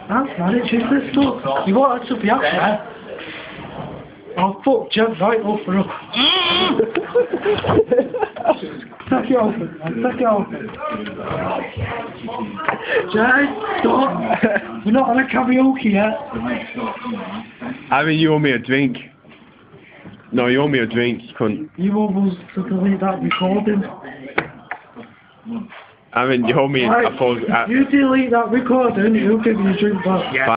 That's man, it's useless stuff. You won't actually be after. I'll fuck Jeff right up for up. Take it open, man. Take it open. Jay, stop. We're not on a karaoke yet. I mean, you owe me a drink. No, you owe me a drink, you cunt. You want us to delete that recording. I mean, you owe me Right, a pause. if you delete that recording, he'll give you a drink back. Yeah.